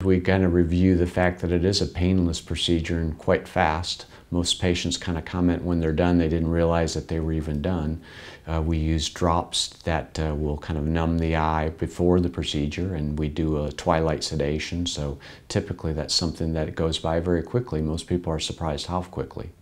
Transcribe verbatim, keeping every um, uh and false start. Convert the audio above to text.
We kind of review the fact that it is a painless procedure and quite fast. Most patients kind of comment when they're done they didn't realize that they were even done. Uh, we use drops that uh, will kind of numb the eye before the procedure, and we do a twilight sedation, so typically that's something that goes by very quickly. Most people are surprised how quickly.